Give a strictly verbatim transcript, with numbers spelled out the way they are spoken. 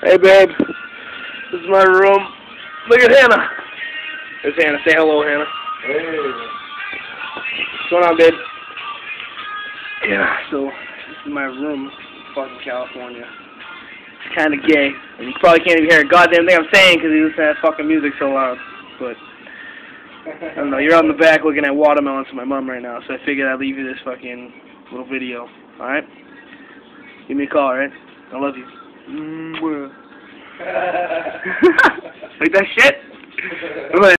Hey, babe. This is my room. Look at Hannah. There's Hannah. Say hello, Hannah. Hey. What's going on, babe? Yeah, so this is my room, fucking California. It's kind of gay, and you probably can't even hear a goddamn thing I'm saying because you listen to that fucking music so loud. But I don't know. You're out in the back looking at watermelons to my mom right now, so I figured I'd leave you this fucking little video. All right? Give me a call, all right? I love you. Like that shit?